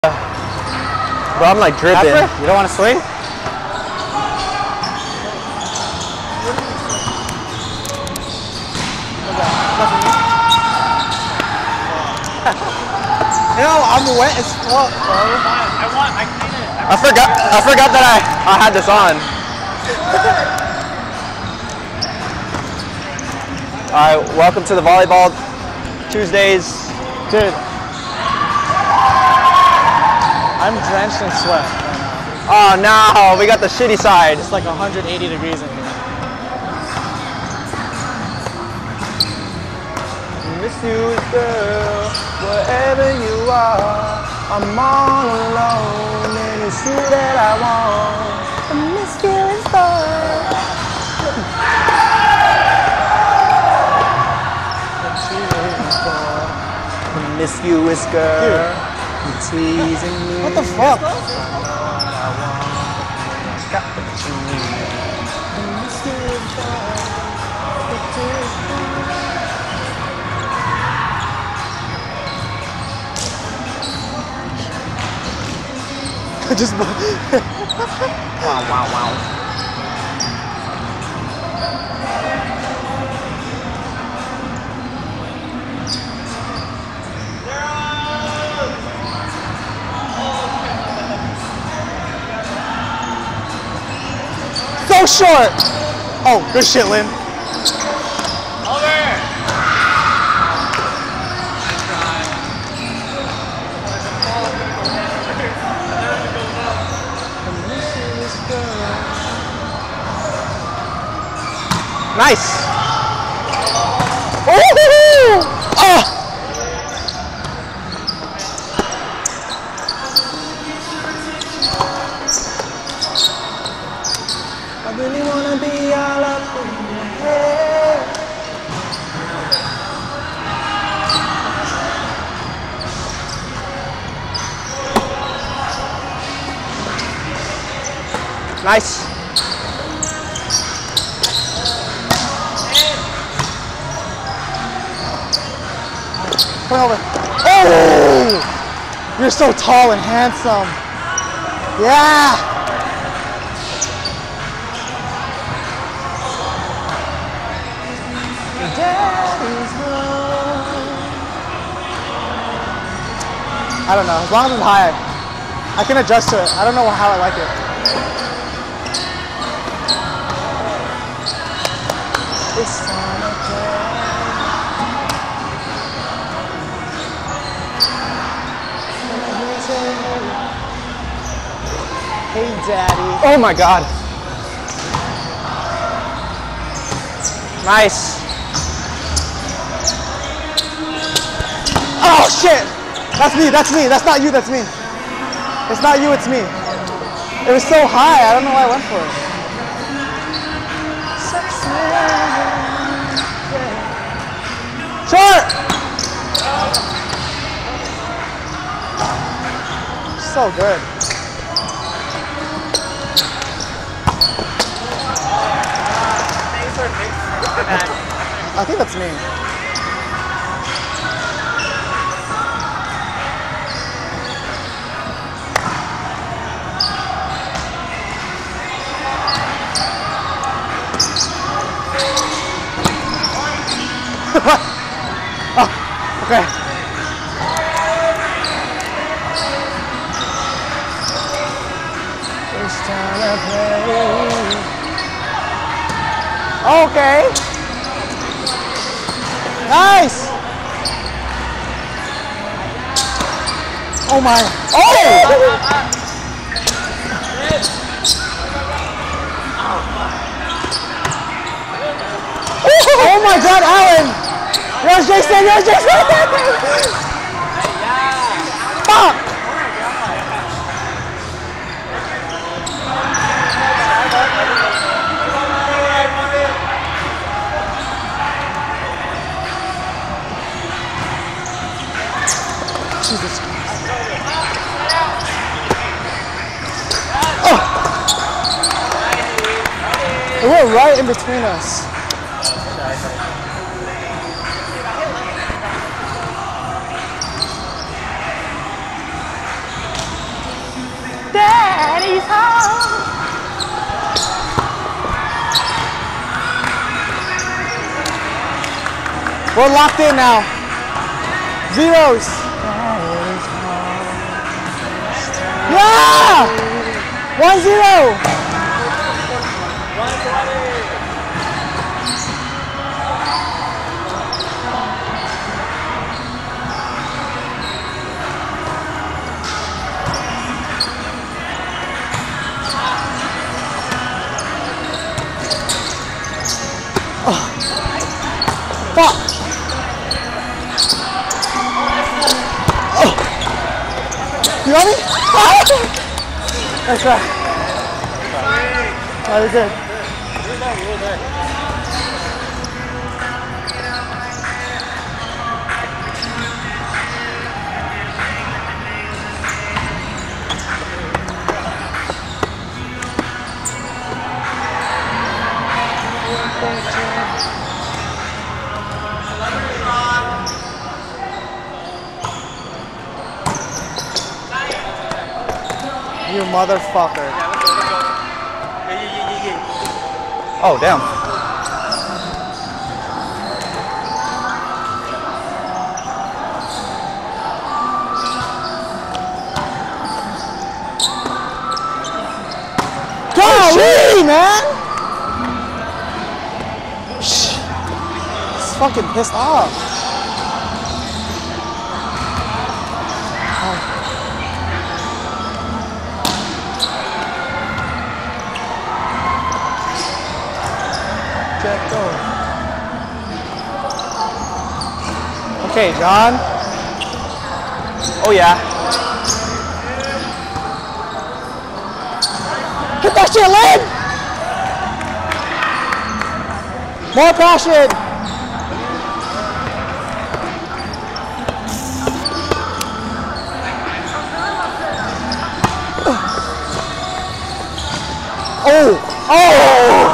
Bro, I'm like dripping. After? You don't want to swing? Yo, I'm wet as fuck, bro. I forgot that I had this on. Alright, welcome to the volleyball Tuesdays. Dude, I'm drenched in sweat right now. Oh no, we got the shitty side. It's like 180 degrees in here. Miss you, girl, wherever you are. I'm all alone, and it's you that I want. I miss you and Miss you, is girl. You're teasing me. What the fuck? Just Wow. so short. Oh, good shit, Lynn. Nice. Oh! I really wanna be all up in your head. Nice. Come over. Oh! You're so tall and handsome. Yeah! I don't know. As long as it's high, I can adjust to it. I don't know how I like it. It's time to play. Hey, Daddy. Oh my God. Nice. Oh shit! That's me, that's me, that's not you, that's me. It's not you, it's me. It was so high, I don't know why I went for it. Short! So good. I think that's me. Oh, okay. It's time to play. Okay. Nice. Oh my. Oh! Oh my God, Alan! Yours, Jason! Yours, Jason! Fuck! Jesus Christ. Oh! It went right in between us. Daddy's home. We're locked in now. Zeros. Yeah! 1-0. Fuck! Oh. You got me? Nice try. Oh, you're good. You're there. You motherfucker. Oh, damn. Golly, man! Shh. It's fucking pissed off. Okay, John. Oh, yeah. Hit that shit, Lynn! More passion! Oh! Oh!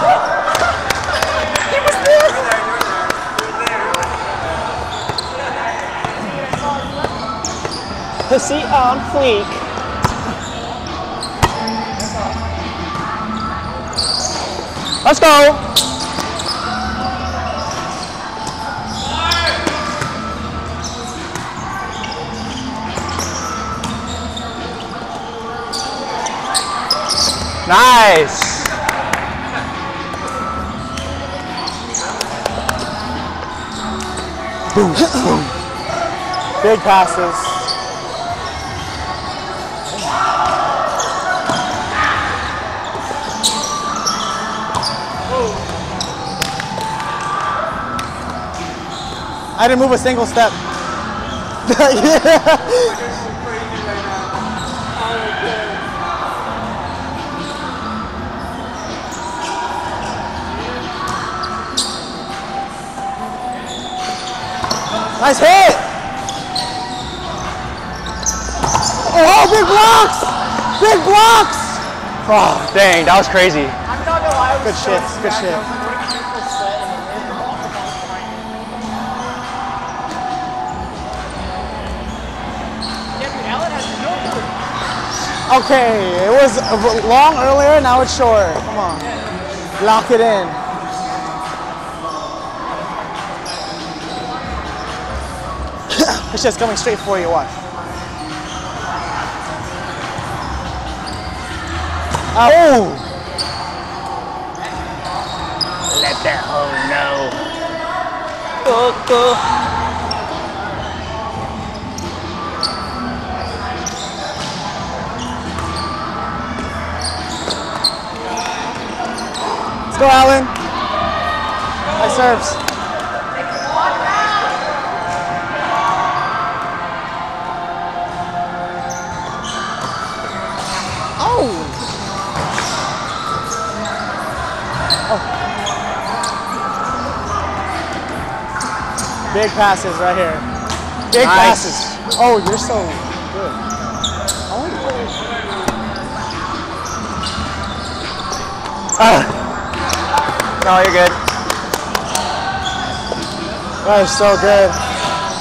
Pussy on fleek. Let's go. Nice. Boom, boom. Big passes. I didn't move a single step. Yeah. Nice hit! Oh, big blocks! Big blocks! Oh, dang, that was crazy. I'm not gonna lie. Good shit, good shit. Okay, it was long earlier, now it's short. Come on. Lock it in. It's just coming straight for you, watch. Oh! Let that hoe know. Cool. Let's go, Alan. Nice serves. Oh! Big passes right here. Big passes. Oh, you're so good. No, you're good. That is so good.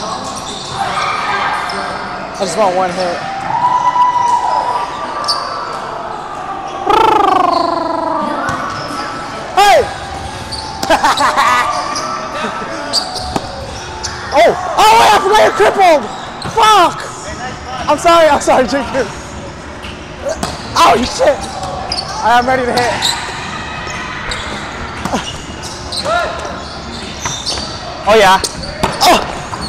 I just want one hit. player crippled! Fuck! I'm sorry, JQ. Oh shit! I'm ready to hit. Oh yeah. Oh!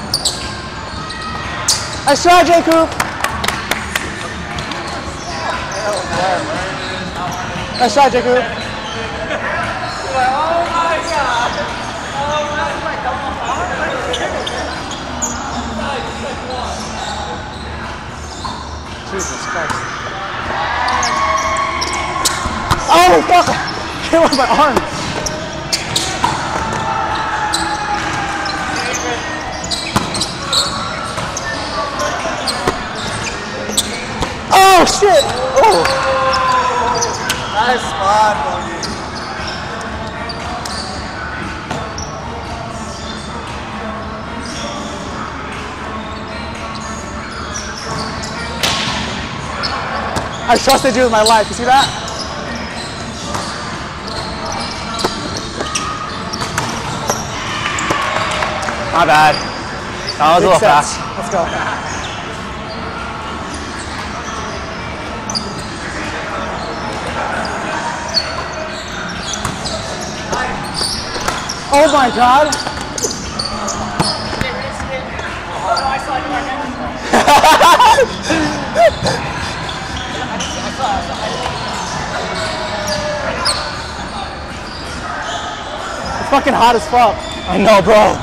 Nice try, JQ. Nice try, JQ. Oh my god! Jesus Christ. Oh fuck! Came on my arm. Oh shit! Oh! Nice spot, buddy. I trusted you with my life. You see that? My bad. That was a little Makes sense. fast. Let's go. Oh my god. It's fucking hot as fuck. I know, bro.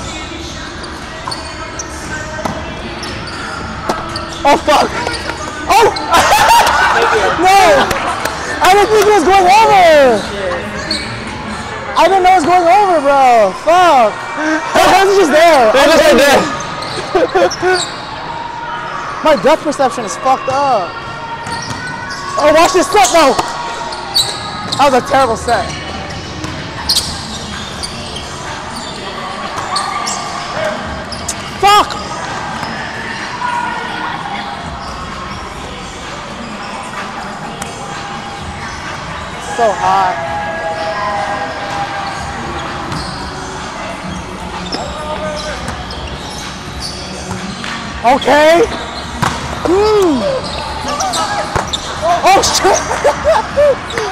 Oh fuck! Oh! No! I didn't think it was going over! I didn't know it was going over, bro! Fuck! How was it just there? It was right there. My depth perception is fucked up. Oh, watch this set, though! That was a terrible set. Fuck! So hot. Okay. Oh shit.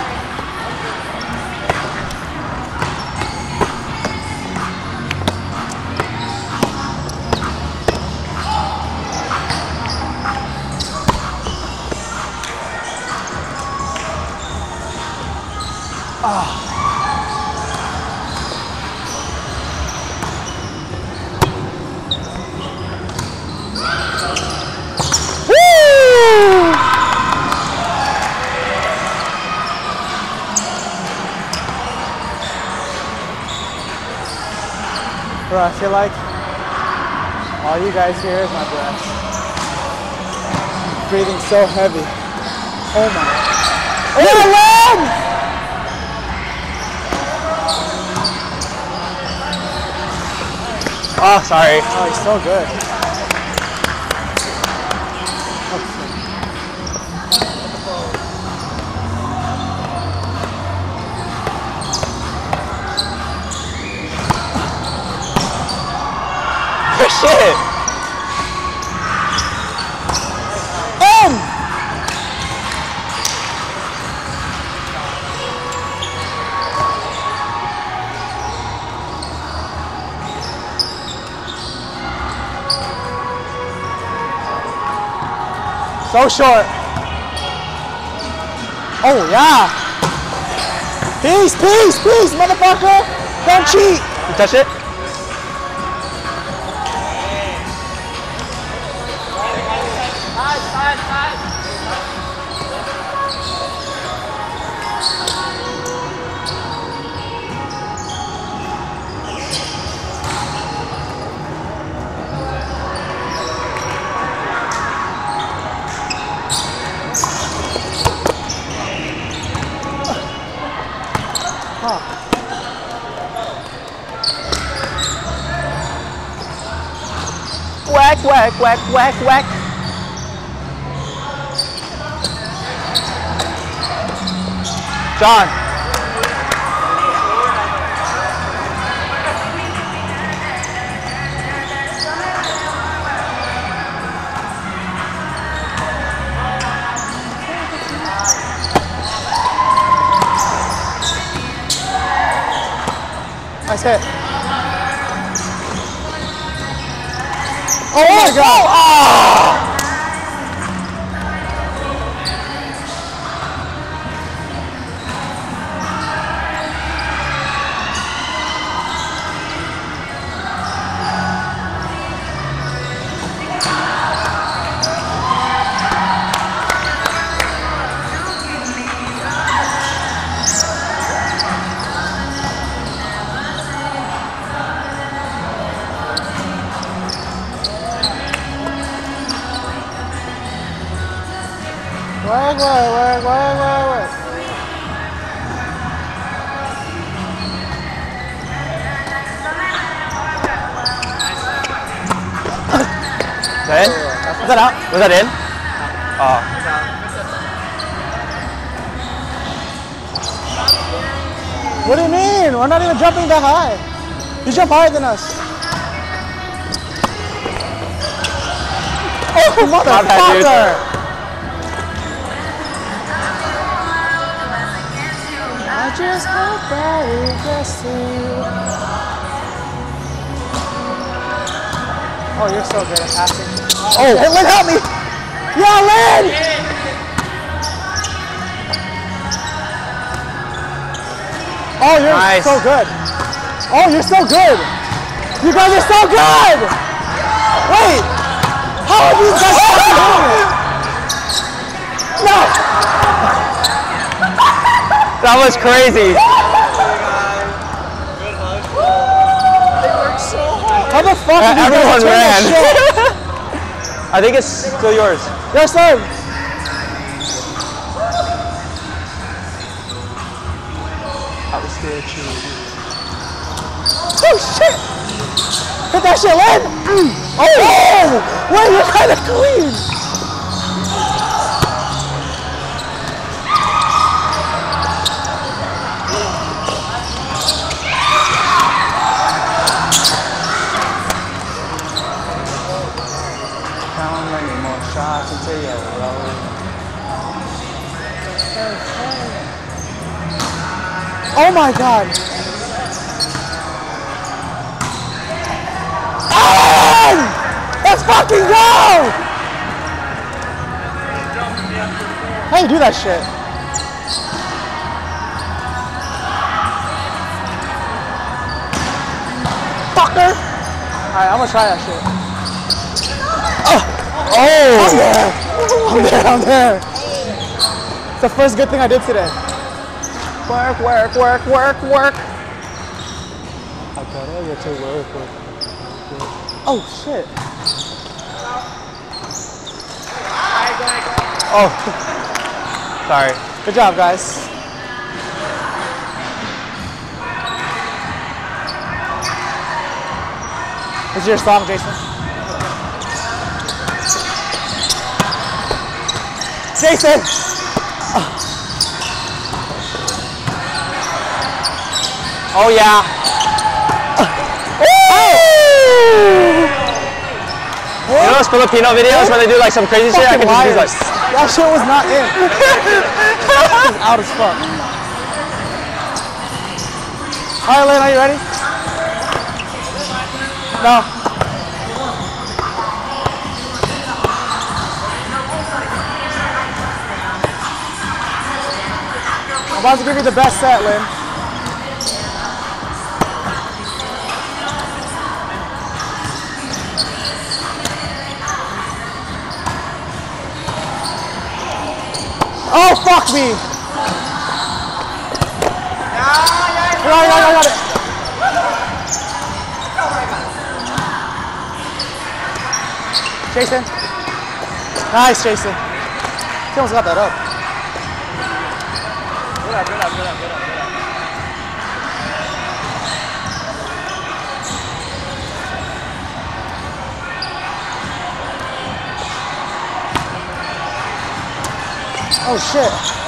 Bro, I feel like all you guys hear is my breath. I'm breathing so heavy. Oh my. Oh, run! Oh, sorry. Oh, he's so good. Shit! So short. Oh yeah. Peace, peace, peace, motherfucker. Don't cheat. You touch it? Whack, whack, whack, whack, whack. John. Nice hit. Oh my God! Oh! Work. Is that in? Is that out? Was that in? Oh. What do you mean? We're not even jumping that high. You jump higher than us. Oh, motherfucker! I just hope that it gets to you. Oh, you're so good at passing. Oh, hey, Lynn, help me! Yeah, Lynn! Oh, you're nice. So good. Oh, you're so good. You guys are so good! Wait! How are these guys doing it? No! That was crazy. How the fuck did you Everyone guys turn ran. that shit? I think it's still yours. Yes, sir. I was scared too. Oh shit! Hit that shit, Lynn! Oh! Wait, you're kind of clean! How many more shots until you're low? Oh my god! Alan! Let's fucking go! How you do that shit? Fucker! Alright, I'm gonna try that shit. Oh! I'm there. It's the first good thing I did today. Work. I gotta get to work. Oh shit. Oh. Sorry. Good job, guys. This is your song, Jason. Jason! Oh yeah. You know those Filipino videos where they do like some crazy shit? I can just use like. That shit was not in. That was out as fuck. Alright, Lynn, are you ready? No. I'm about to give you the best set, Lynn. Oh, fuck me! I got it. Jason. Nice, Jason. He almost got that up. Good up. Oh shit.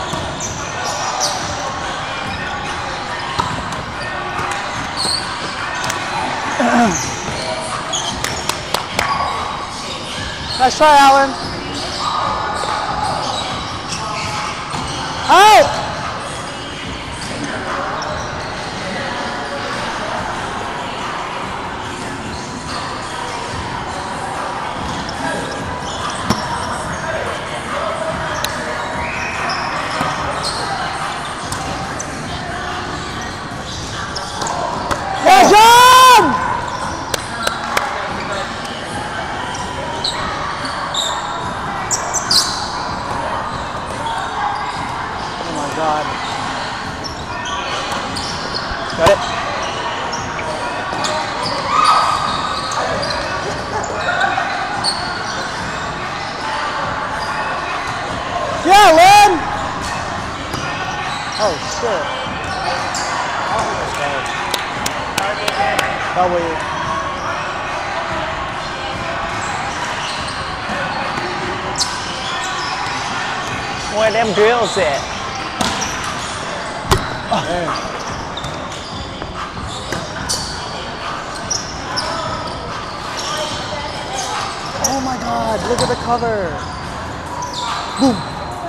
Nice try, Alan. Out! god. Got it? Yeah, Lynn! Oh, shit. W. Where them drills at? Oh my god, look at the cover. Boom.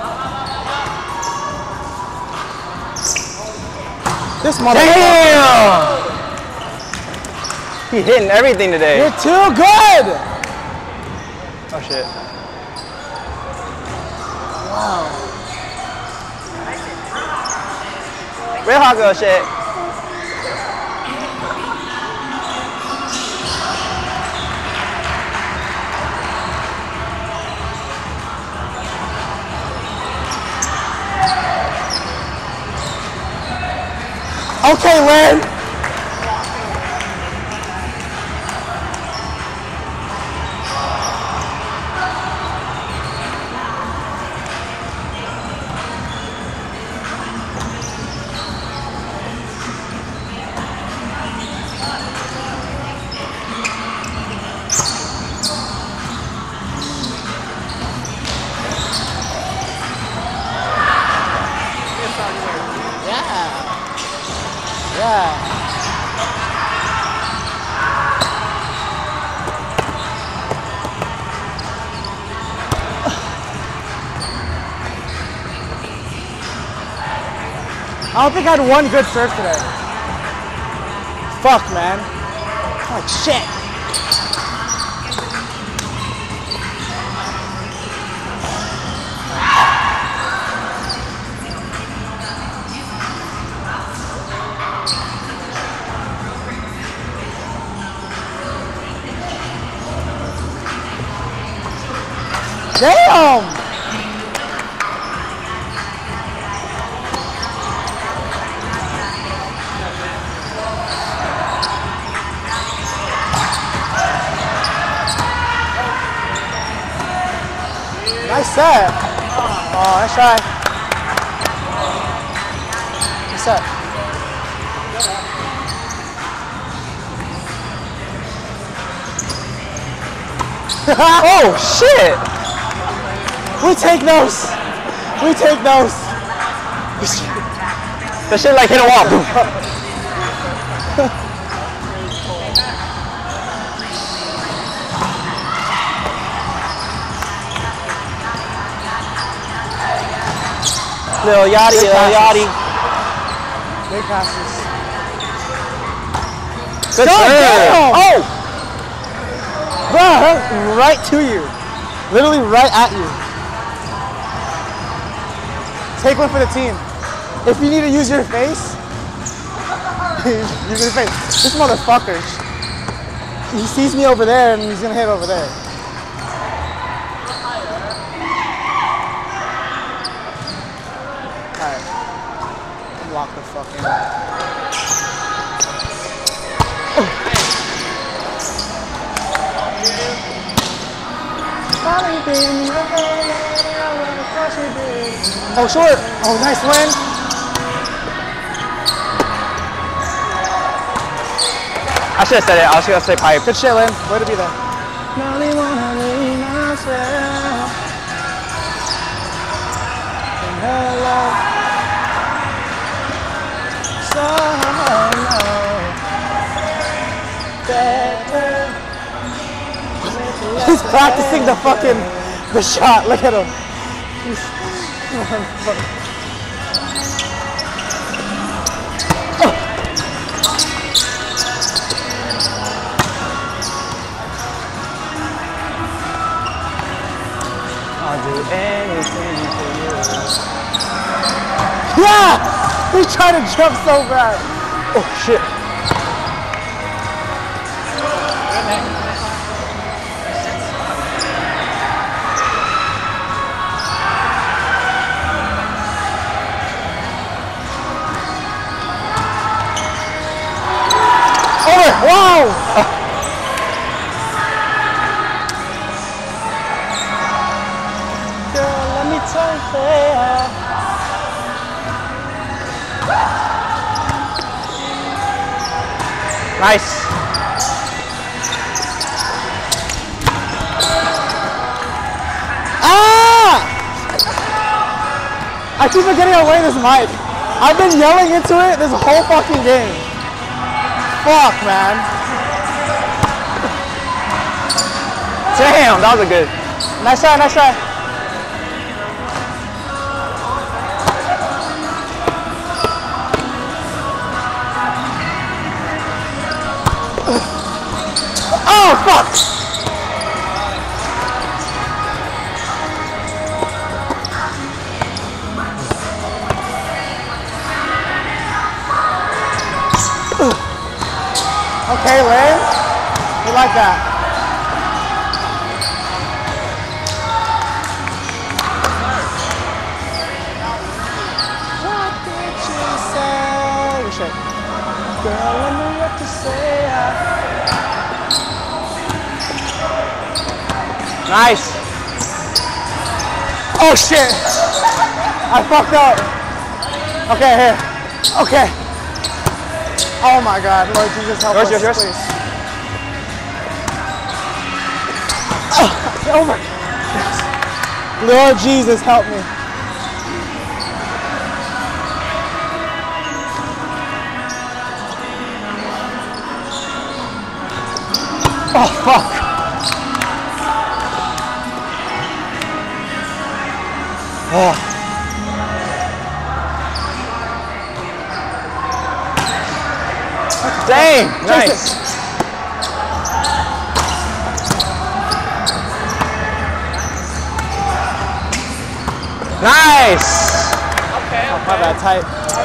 This motherfucker. Damn! He hitting everything today. You're too good! Oh shit. Wow. Real hot girl shit. Okay, Lynn. Yeah. I don't think I had one good serve today. Fuck, man. Like shit. Damn! Nice set. Oh, nice try. Nice set. Oh shit! We take those. We take those. That shit like hit a wall. Lil Yachty, Lil Yachty. Big passes. Good God serve. damn! Oh! Bro, right to you. Literally right at you. Take one for the team. If you need to use your face, use your face. This motherfucker, he sees me over there and he's gonna hit over there. Alright. Lock the fuck in. Oh, short. Oh, nice win. I should have said it. I was gonna say pipe. Good shit, Lynn. Way to be there. He's practicing the shot. Look at him. I'll do anything for you. Yeah! He's trying to jump so bad. Oh shit. Nice. Ah! I keep forgetting how to wear this mic. I've been yelling into it this whole fucking game. Fuck, man. Damn, that was a good. Nice try, nice try. Oh, fuck! Okay, Lynn. You like that? What did you say? Good shit. Girl, let me what to say. Nice. Oh shit. I fucked up. Okay, here. Okay. Oh my God, Lord Jesus, help us, please. Oh my God. Lord Jesus, help me. Oh, fuck. Oh. Dang, nice. Nice. Okay. My bad, tight.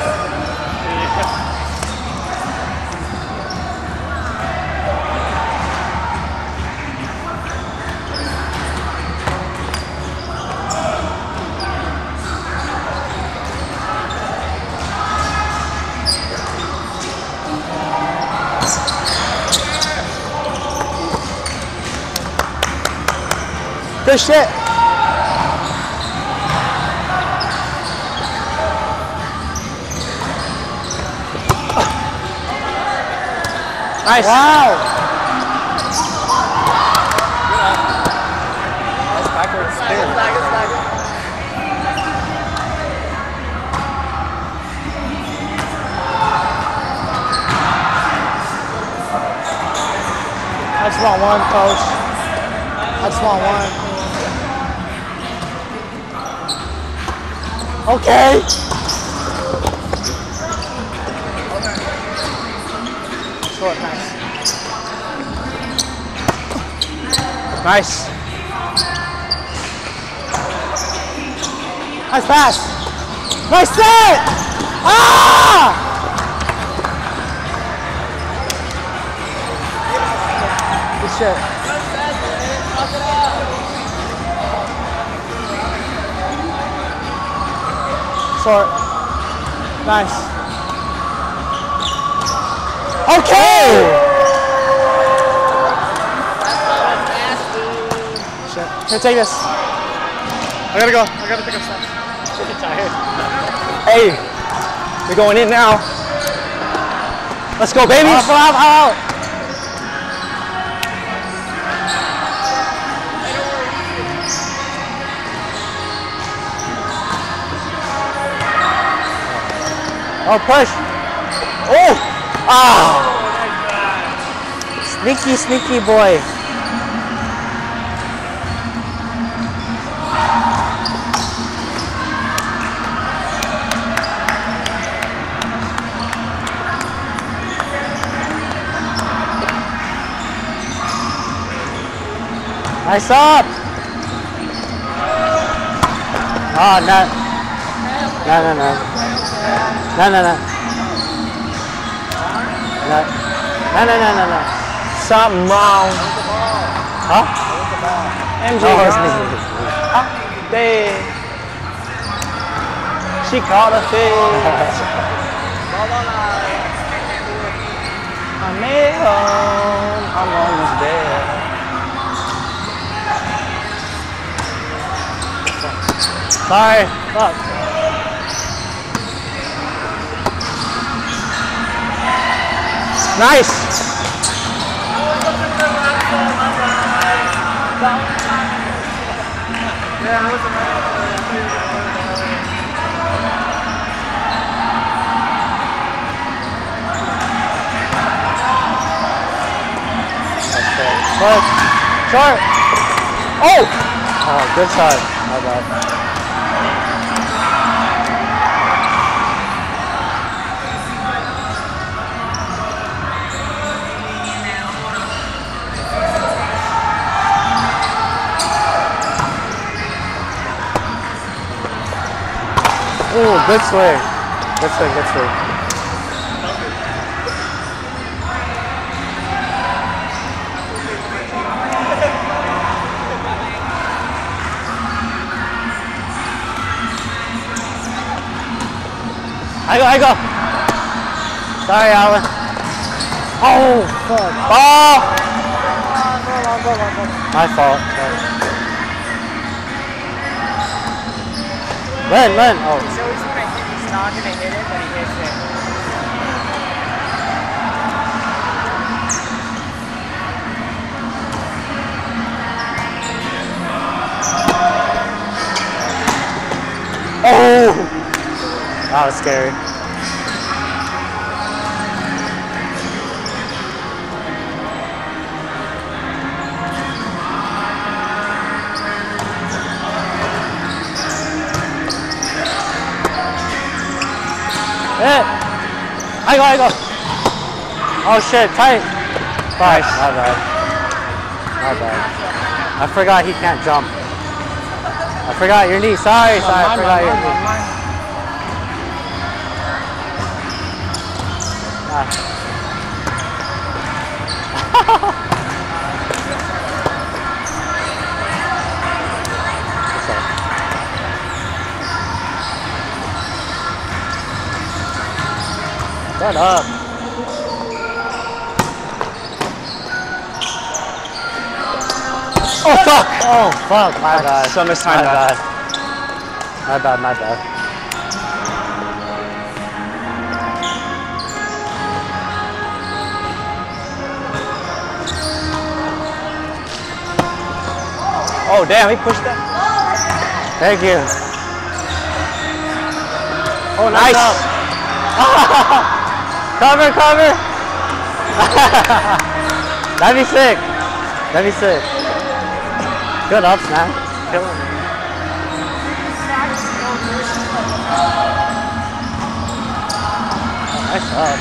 Good shit. Nice. Wow. That's backwards spin. I just want one, coach. I just want one. Okay. Short, nice. Nice. Nice pass. Nice set. Ah! Good shit. Short. Nice. Okay. Shit. Here, take this. I gotta go. I gotta pick up stuff. Hey, we're going in now. Let's go, baby. Out. Oh, push. Oh! Ah! Sneaky, sneaky boy. Nice up. Oh, no. No. No. Something wrong. Huh? MJ. Oh, it's me. Huh? Dead. She caught a fish. I made it home. I'm almost there. Sorry. Fuck. Nice. Yeah, I was But short. Oh! Oh, good shot. My bad. Ooh, good swing. Good swing, good swing. I go. Sorry, Alan. Oh, fuck. Oh! My fault. Sorry. Len. Oh. He's always gonna hit. He's not gonna hit it, but he hits it. Oh! That was scary. I go. Oh shit, tight. Fuck, my bad. I forgot he can't jump. I forgot your knee. Sorry, I forgot your knee. Shut up. Oh fuck! Oh fuck! My bad. So mistimed that. My bad. Oh damn, he pushed that. Thank you. Oh nice. Cover. That'd be sick. Good ups, man. Killing me. Nice up.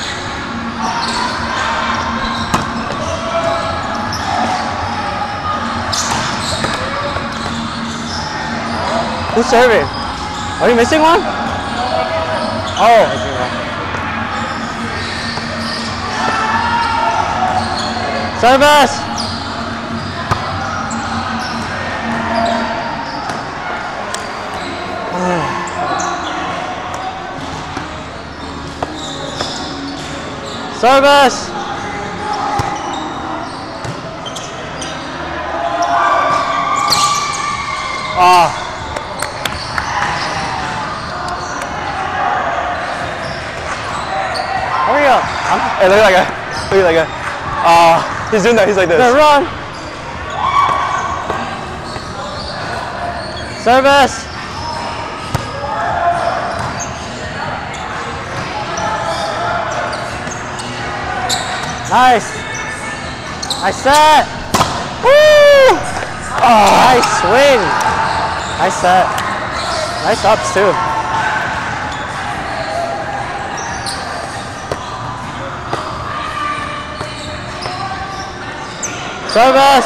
Who's serving? Are you missing one? Oh, I see one. Service! Service! Ah. Hurry up. Hey, look at that guy. He's doing that. He's like this. Good run. Service. Nice. Nice set. Woo! Oh, nice swing. Nice set. Nice ups too. Service.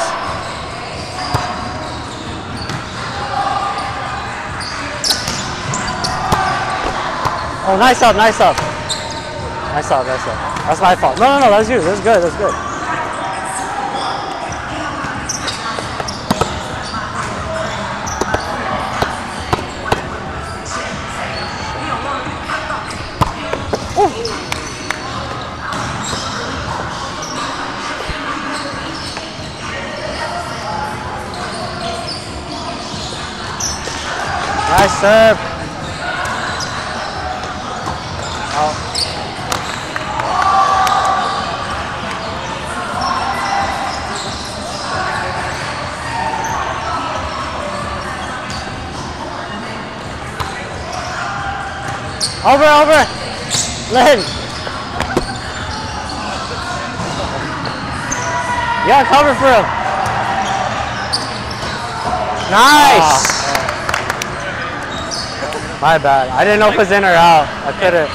Oh, nice up. That's my fault. No, that's you. That's good. Nice serve. Oh. Over. Lynn. Yeah, cover for him. Nice. My bad. I didn't know if it was in or out. I couldn't.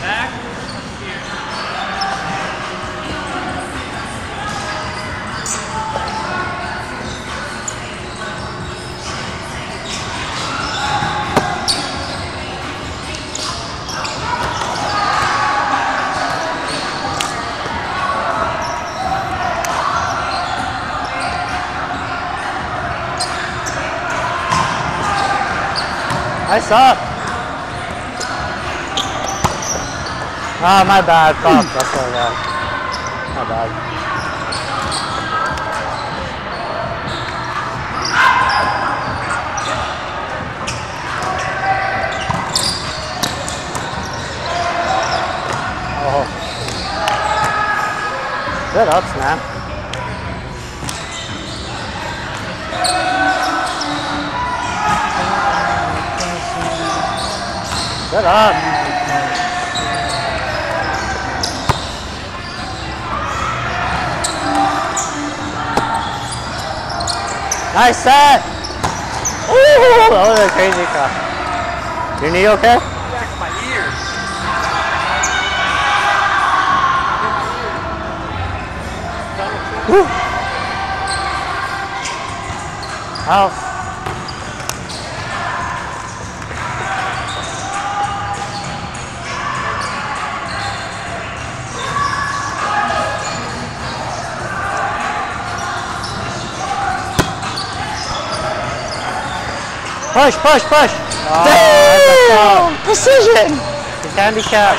Nice up. Ah, my bad. Fuck. That's so bad. My bad. Oh. Good ups, man. Good up. Nice set. Ooh, that was a crazy cut. Your knee okay? My ears. Woo. Out. Push. Oh, Damn! Precision! it's handicap.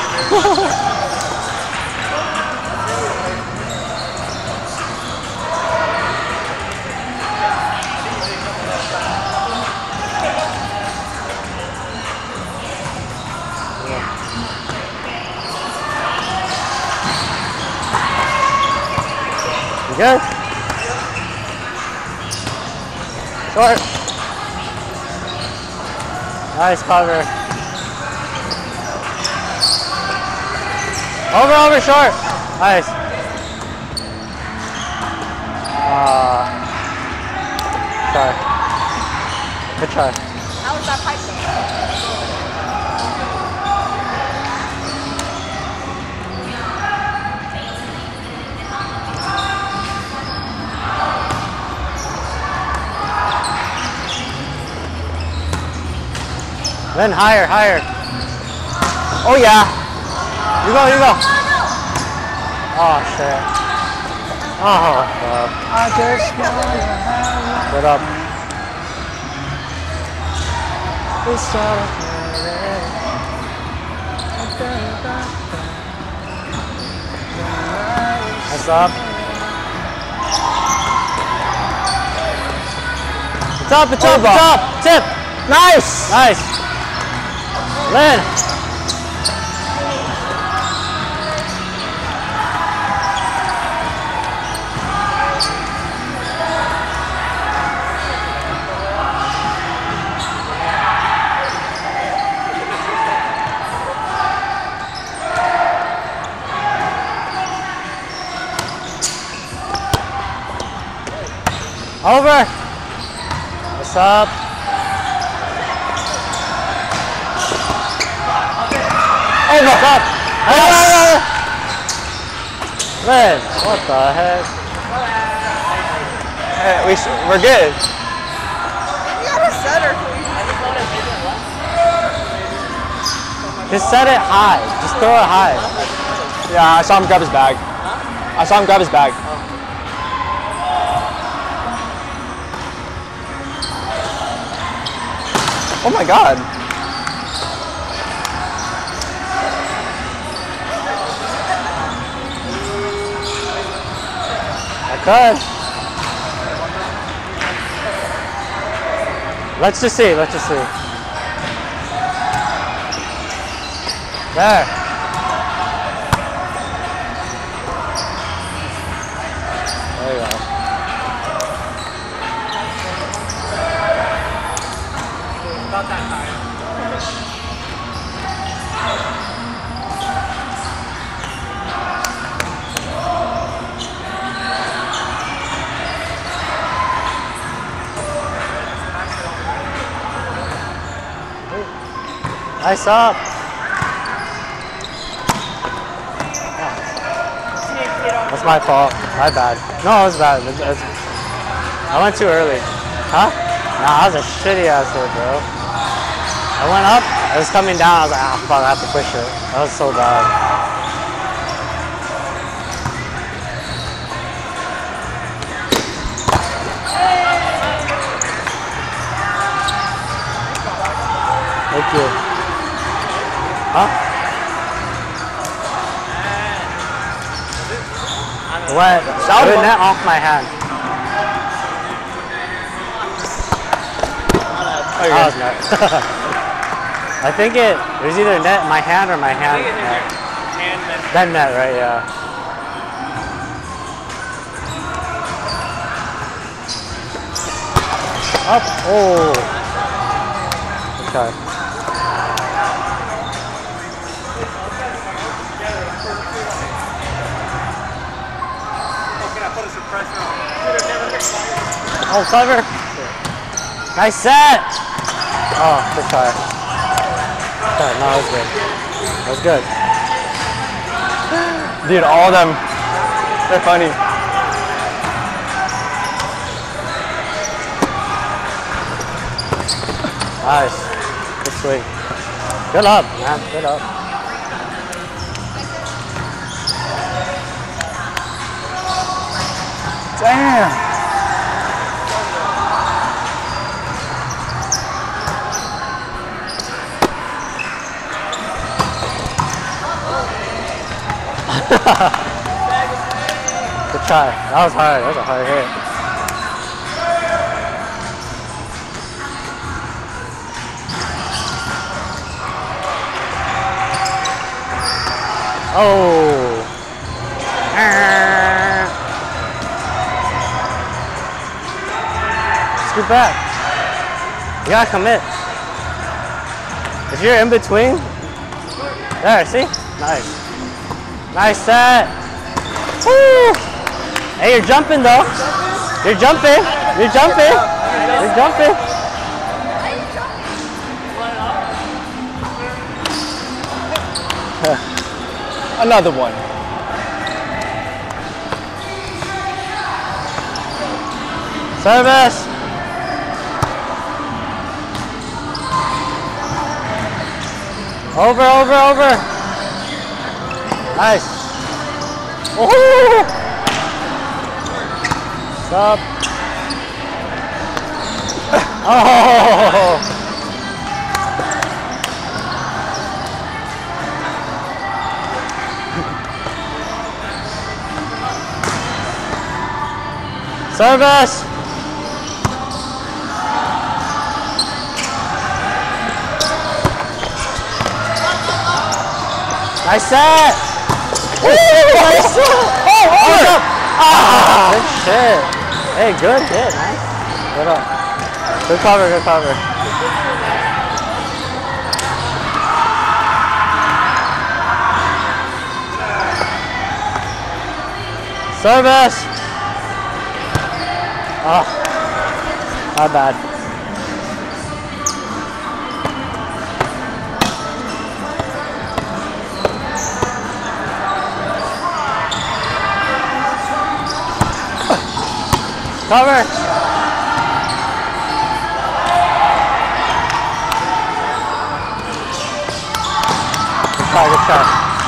You good? Short. Nice cover. Over, short. Nice. Try. Good try. How was that pipe Then higher. Oh yeah. You go. Oh shit. Oh fuck. I just wanna have Good up. this all That's up. It's up. Tip. Nice. Lynn. Over. What's up? Over. What's up? Lynn, what the heck? we're good. You got a setter. Just set it high. Just throw it high. Yeah, I saw him grab his bag. Oh my god. I could. Let's just see. There. There you go. About that time. Nice up. That's my fault. My bad. No, it was bad. I went too early. Huh? Nah, that was a shitty ass hit, bro. I went up, it was coming down, I was like, ah, fuck, I have to push it. That was so bad. Thank you. Huh? What? That was net off my hand. Oh, That was net. I think it was either net my hand or my hand. Then net, right? Yeah. Up. Oh. Okay. Oh, clever. Nice set. Oh, good try. Okay, no, that was good. That was good. Dude, all of them, they're funny. Nice. Good swing. Good up, man. Good up. Damn. Good try. That was hard. That was a hard hit. Oh. Scoot back. You gotta commit. If you're in between, there, see? Nice. Nice set. Woo! Hey, you're jumping though. You're jumping. You're jumping. You're jumping. Another one. Service. Over, over, over. Nice. Woohoo! Stop. Oh. Service. Nice set. Woo, nice set. Oh, up. Ah, good shit. Hey, good hit, man. Good up. Good cover, good cover. Service. Oh, not bad. Cover. Good try, good try.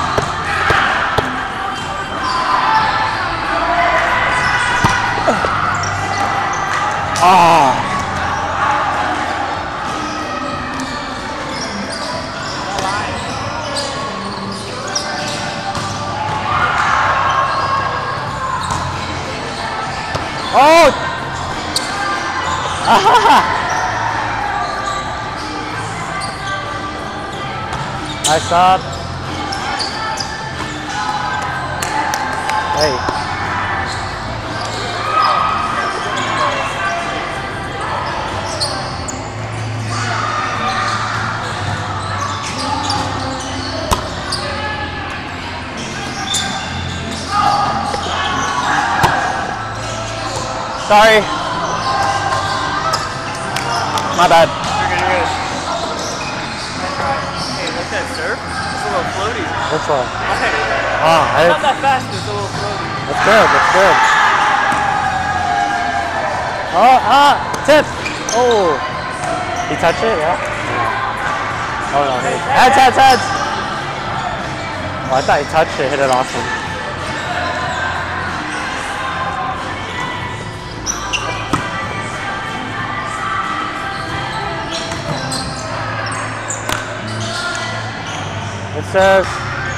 Ah. Oh! Nice up. Hey. Sorry. My bad. You're good. like that surf? It's a little floaty. Which one? Not that fast, but it's a little floaty. That's good. That's good. Oh, tip. Oh. He touched it, yeah? Oh, no. Heads. Oh, I thought he touched it, hit it awesome. It says.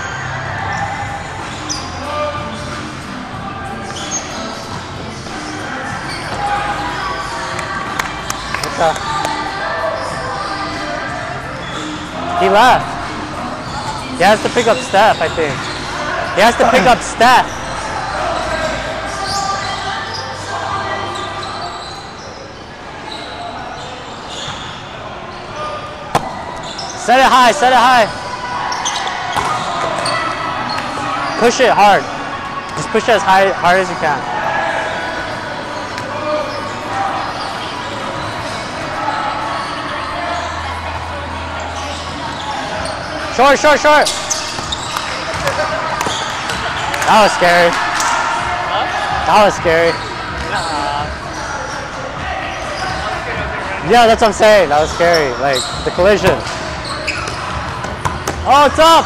He left. He has to pick up Steph, I think. He has to pick up Steph. Set it high, set it high. Push it hard. Just push it as hard as you can. Short. That was scary. That was scary. Yeah, that's what I'm saying. That was scary. Like, the collision. Oh, it's up!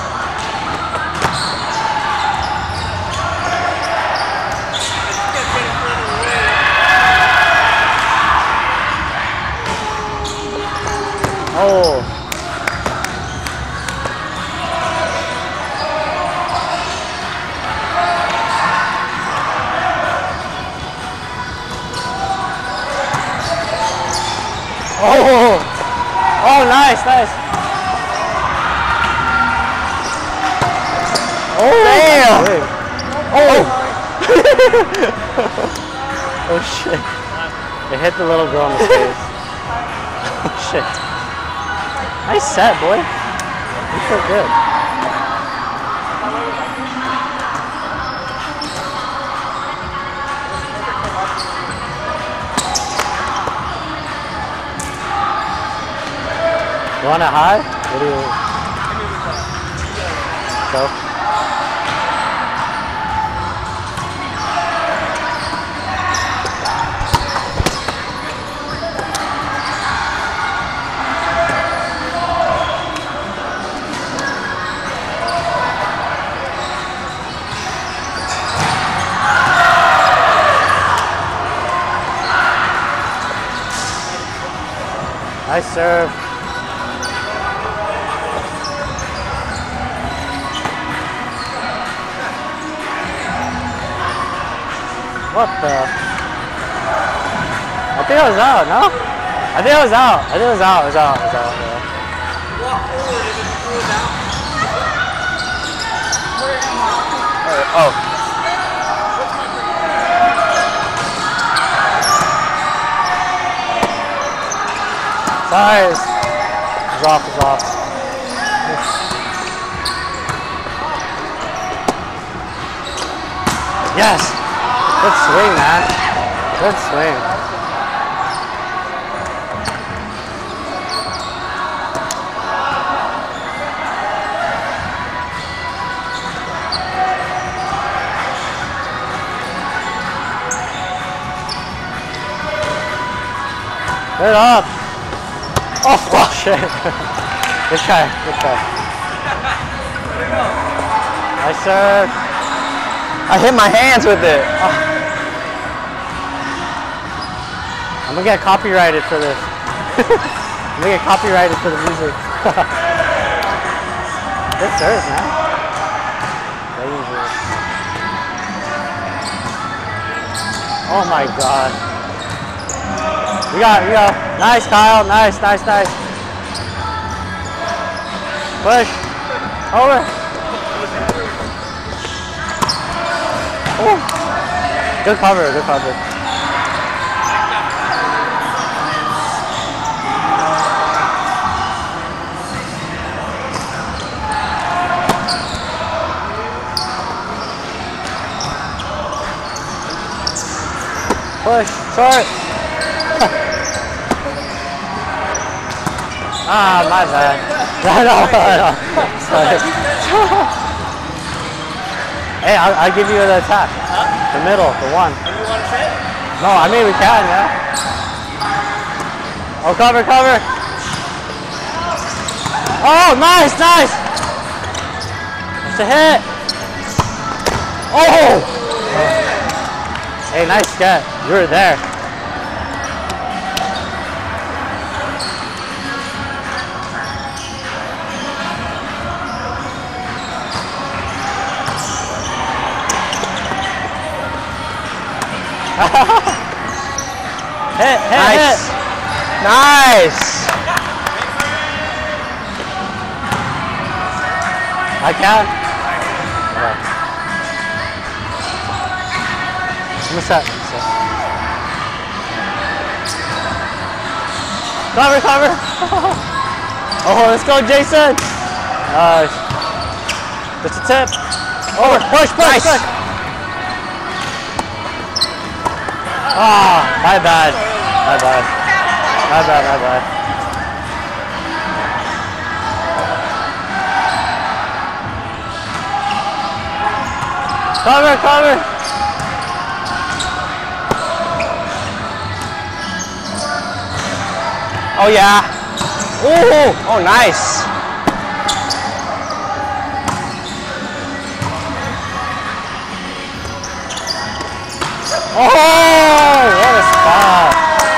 Oh. Oh, nice. Oh, damn. Oh. Oh, shit. It hit the little girl in the face. Oh, shit. Nice set, boy. You feel good. You want it high? What do you... Go. Nice serve. What the? I think it was out, no? I think it was out. It was out. Yeah. Walk forward and then throw it down. Oh. Nice. It's off. Yes. Good swing, man. Good swing. Good up. Oh, shit. Good try. Nice serve. I hit my hands with it. I'm gonna get copyrighted for this. I'm gonna get copyrighted for the music. Good serve, man. Dangerous. Oh my god. We go. Nice, Kyle. Nice. Push. Over. Oh. Good cover. Push, short. Ah, my bad. No. Sorry. Hey, I'll give you the attack. Huh? The middle, the one. And you want to sit? No, I mean we can, yeah. Oh, cover. Oh, nice. That's a hit. Oh! Hey, nice get. You were there. hit. Nice. I can. Okay. What's that? Cover. Oh, let's go, Jason. Nice. Just a tip. Over. Push. Nice. Ah, my bad. Cover. Oh yeah. Ooh. Oh nice. Oh, what a spot.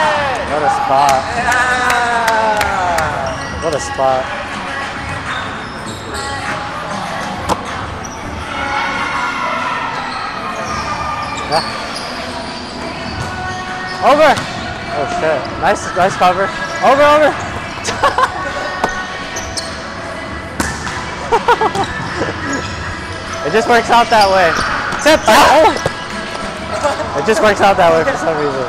Yeah. Over. Oh shit. Nice cover. Over. It just works out that way. Tip. It just works out that way for some reason.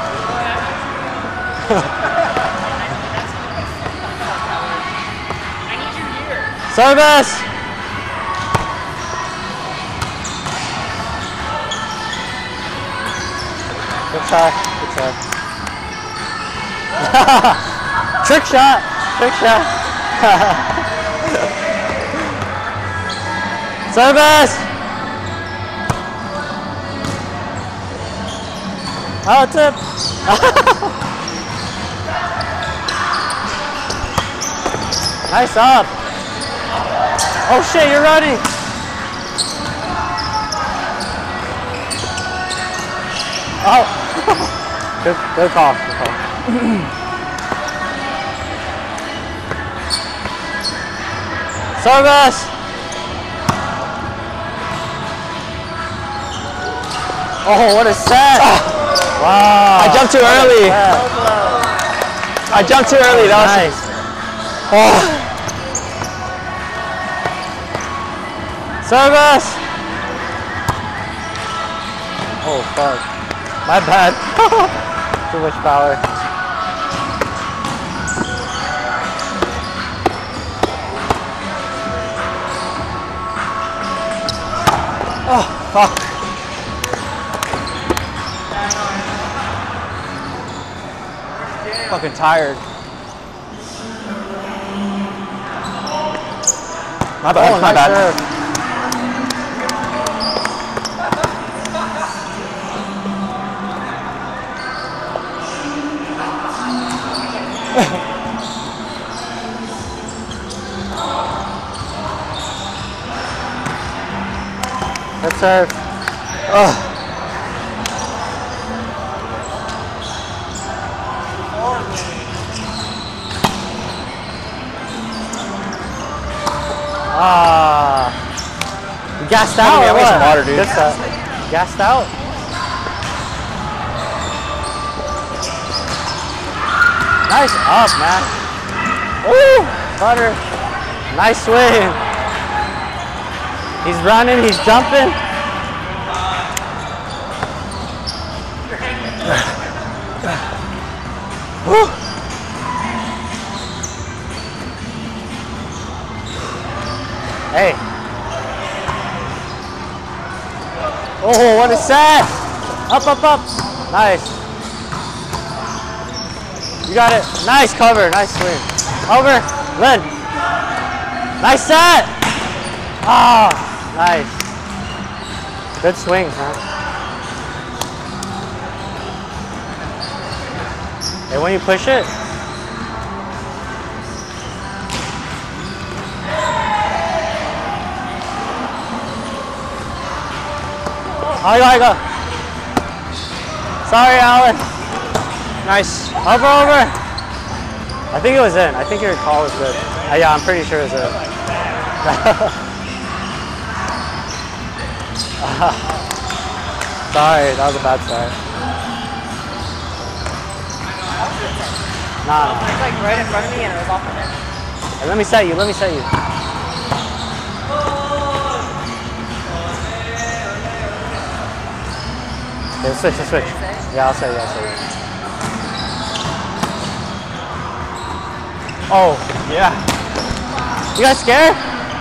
I need you here. Service! Good shot. Trick shot. Service! Oh, tip! Nice up! Oh shit, you're running! Oh! good call. Service! Oh, what a set! Wow! I jumped too early. That was nice. Oh. Service! Oh fuck. My bad. Too much power. Oh fuck. Fucking tired. My bad. Oh, nice serve. Good serve. Ah. You gassed out? Yeah, Or I need some what? water, dude. Good stuff. Gassed out? Nice up, man. Ooh, butter. Nice swing. He's running, he's jumping. Woo. Hey. Oh, what a set. Up. Nice. You got it. Nice cover. Nice swing. Over. Lynn. Nice set. Ah, nice. Good swings, man. Hey, when you push it. I go. Sorry, Alan. Nice. Over. I think it was in. I think your call was good. Yeah, I'm pretty sure it was in. Sorry, that was a bad start. Nah. It's like right in front of me and it was off of it. Hey, let me set you. Okay, let's switch. Yeah, I'll set you. Oh, Yeah. you guys scared?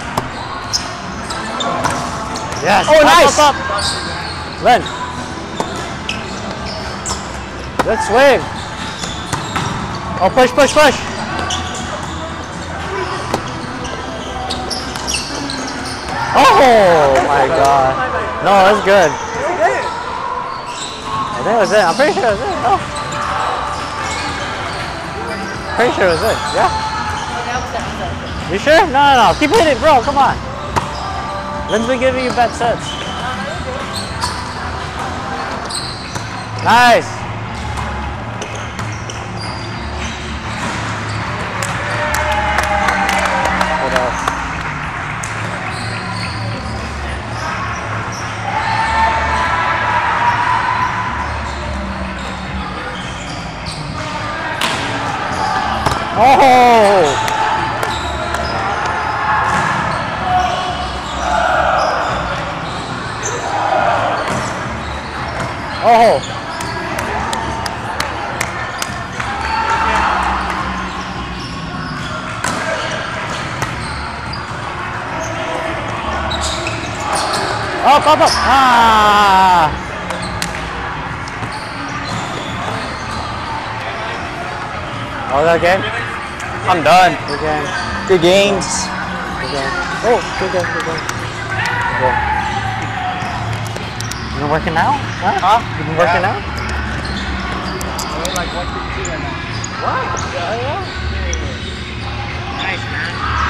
Yes. Oh, nice. Up. Len. Good swing. Oh, push. Oh my God. No, that's good. I think it was it. I'm pretty sure it was it. Oh. Pretty sure it was it. Yeah. You sure? No. Keep hitting, bro. Come on. Lynn's been giving you bad sets. Nice. What else? Oh! Oh! Up! Ah! Oh, that game? I'm done. Good game. Good games. Good game. Oh, good game. You been working out? Huh? You been working out? Like 152 right now. What? Nice, man.